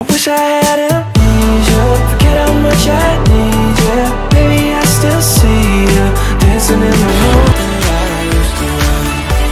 Wish I had amnesia, forget how much I need you. Baby, I still see you dancing in the room that I used to run.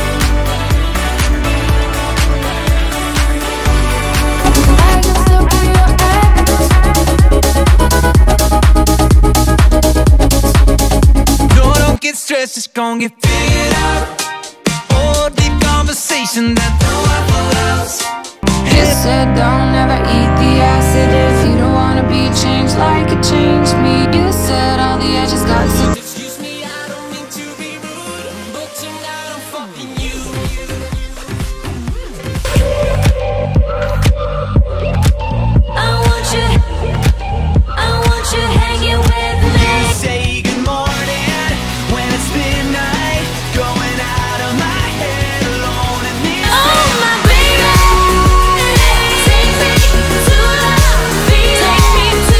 No, don't get stressed, just gon' get figured out. Oh, deep conversation that no one allows. He said don't ever eat the acid if you don't wanna be changed like it changed me. You said all the edges got to. Excuse me, I don't mean to be rude, but tonight I'm fucking you. I want you hanging with me. Say good morning when it's midnight, going out of my head alone in the Oh my baby, take me to love me, take me to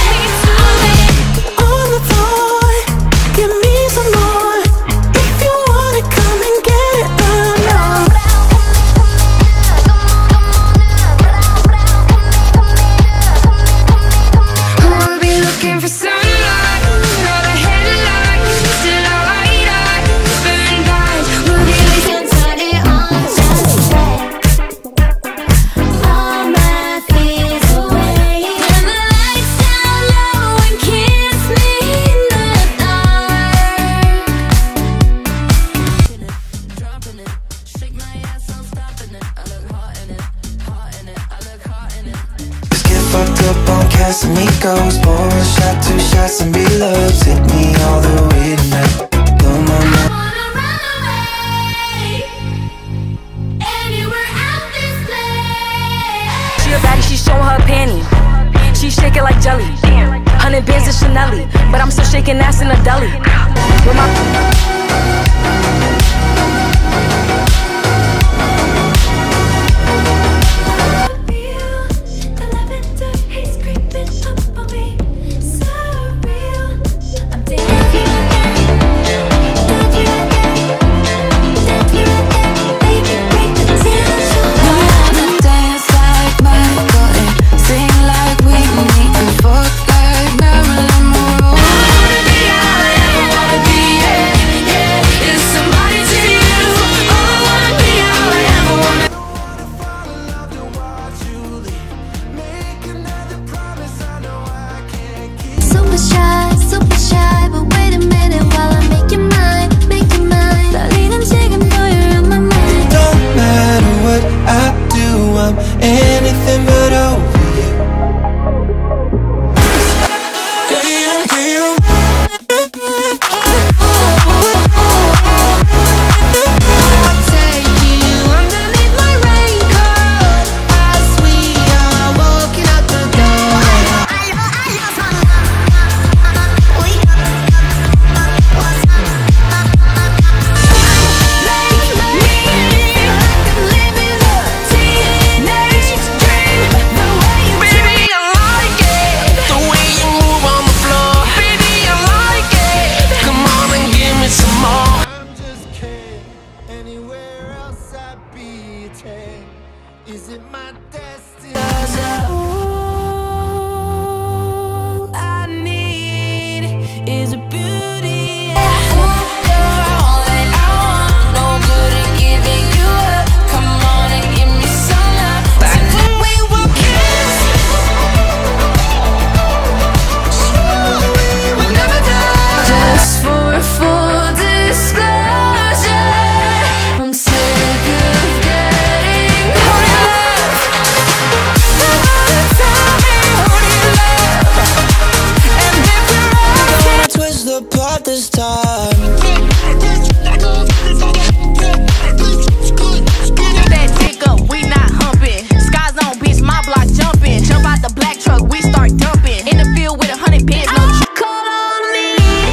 On the floor, give me some more. If you want it, come and get it. We'll be looking for sunlight, not a headlight, still a light eye, burn bright. We'll be looking turn it on, just all my fears away. Turn the lights down low and kiss me in the dark. Dropping it, shake my ass, I'm stopping it. I look hot in it, hot in it, I look hot in it. Let's get fucked up on Casamigos. Pour a shot, 2 shots and be loved. Take me all the way tonight. Blow my mind. Wanna run away anywhere out this place. She a baddie, she showing her panties. She shaking like jelly. 100 bands of Chanel, but I'm still shaking ass in a deli. With my The lavender haze creeping up on me, so real. I'm dancing again, baby, break the tension. We wanna dance like Michael and sing like Whitney and fuck like Marilyn Monroe. I wanna be all I ever wanna be, yeah, yeah. Is somebody to you. Oh, I wanna be all I ever wanna. Super shy, but wait a minute while I make you mine, make you mine. Darling, I'm shaking, boy, you're in my mind. Don't matter what I do, I'm anything but over you. I'll take you underneath my raincoat as we are walking out the door. Is it my destiny? All I need is a beauty. Come on and give me some love. We will kiss. We'll never die. Just for full disclosure, I'm sick of getting love. Tell me who do you love? And if you're asking, Twist the plot this time. that dick up, we not humping. Skies on, bitch, my block jumping. Jump out the black truck, we start dumping. In the field with 100 bands, no call on me.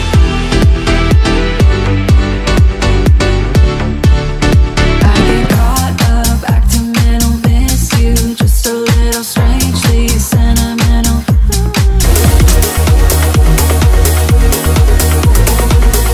I get caught up acting mental, miss you just a little strangely sentimental.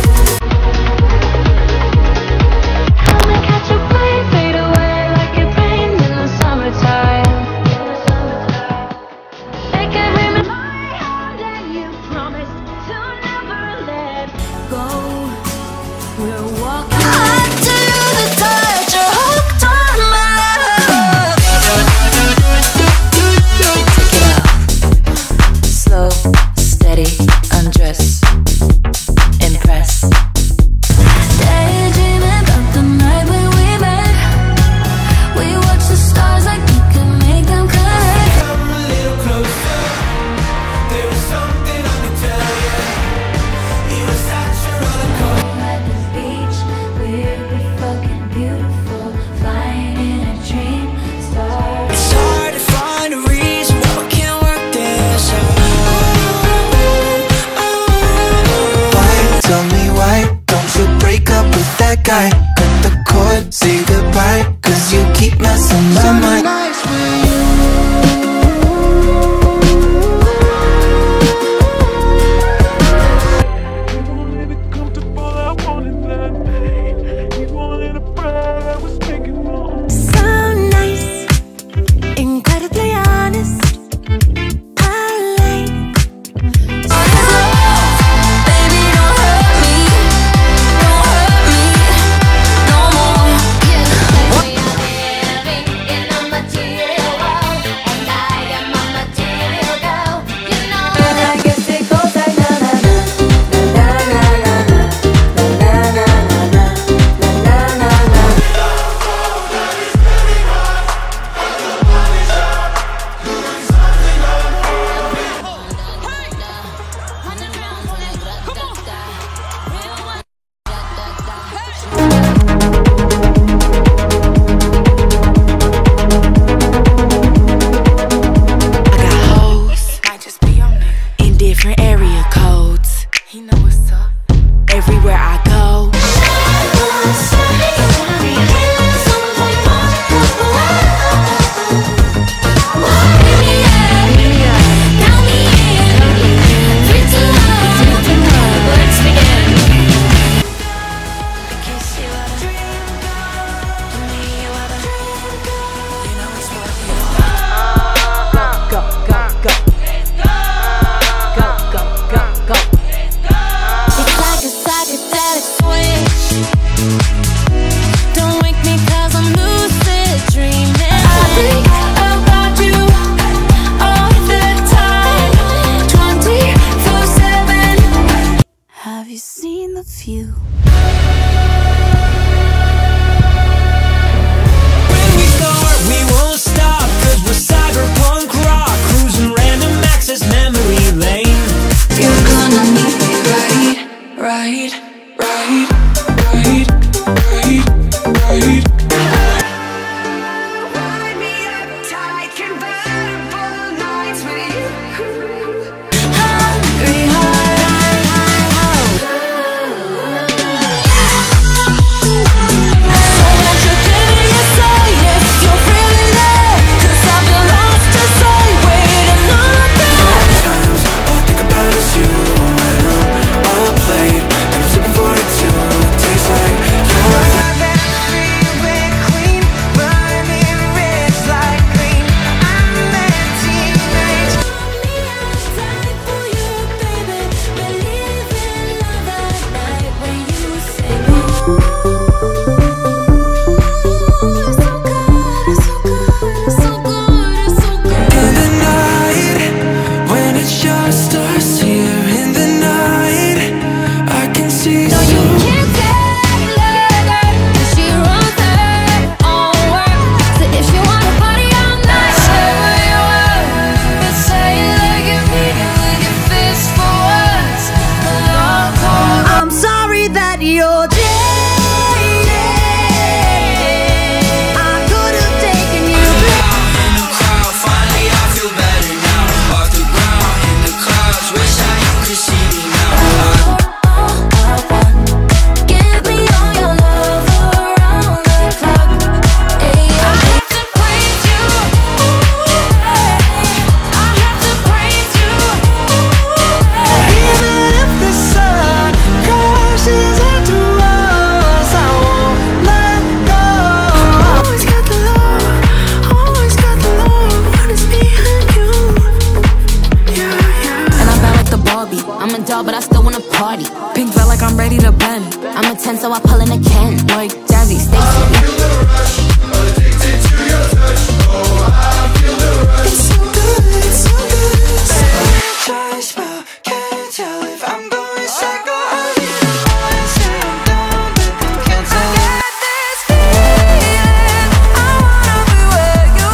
party. Pink felt like I'm ready to bend. I'm a 10, so I pull in a Ken. Like Jazzy, Stacy. I feel the rush, addicted to your touch. Oh, I feel the rush. It's so good, it's so good. Just smile, can't tell if I'm going psycho. Always say I'm down, but them can't tell. I got this feeling, I wanna be where you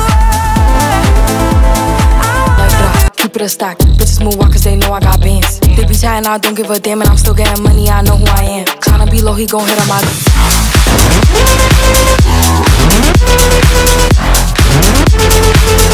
are. Like that, keep it a stack. Bitches move walk cause they know I got bands. They be chatting, I don't give a damn, and I'm still getting money, I know who I am. Tryna be low, he gon' hit on my